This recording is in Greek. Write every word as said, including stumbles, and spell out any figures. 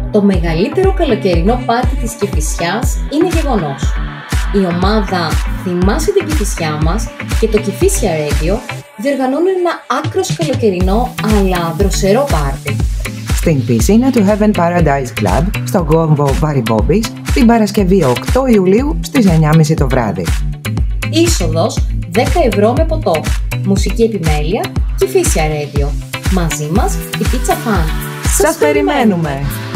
Το μεγαλύτερο καλοκαιρινό πάρτι της Κηφισιάς είναι γεγονός. Η ομάδα Θυμάσαι την Κηφισιά μας και το Κηφίσια Radio διοργανώνουν ένα άκρος καλοκαιρινό αλλά δροσερό πάρτι. Στην πισίνα του Heaven Paradise Club, στο κόμβο Barry Bobby's, την Παρασκευή οκτώ Ιουλίου στις εννιά και μισή το βράδυ. Είσοδος δέκα ευρώ με ποτό. Μουσική επιμέλεια Κηφίσια Radio. Μαζί μας η Pizza Fan. Σας περιμένουμε!